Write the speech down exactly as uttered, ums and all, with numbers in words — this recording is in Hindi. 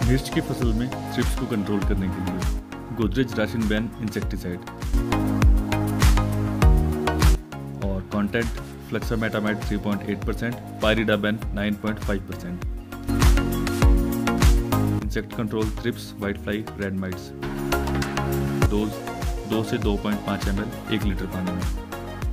मिर्च की फसल में थ्रिप्स को कंट्रोल करने के लिए गोदरेज राशन बैन इंसेक्टिसाइड और content fluxametamide three point eight percent, pyridaben nine point five percent. Insect control thrips, white fly, red mites. Dose दो से दो पॉइंट पाँच एम एल एक लीटर पानी में।